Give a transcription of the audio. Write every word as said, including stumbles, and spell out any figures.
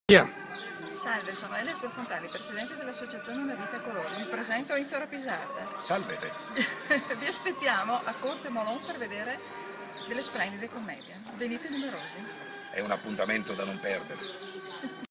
Via. Salve, sono Elia Sprofontali, presidente dell'associazione Una Vita a Colori. Mi presento a Enzo Rapisarda. Salve. Vi aspettiamo a Corte Molon per vedere delle splendide commedie. Venite numerosi. È un appuntamento da non perdere.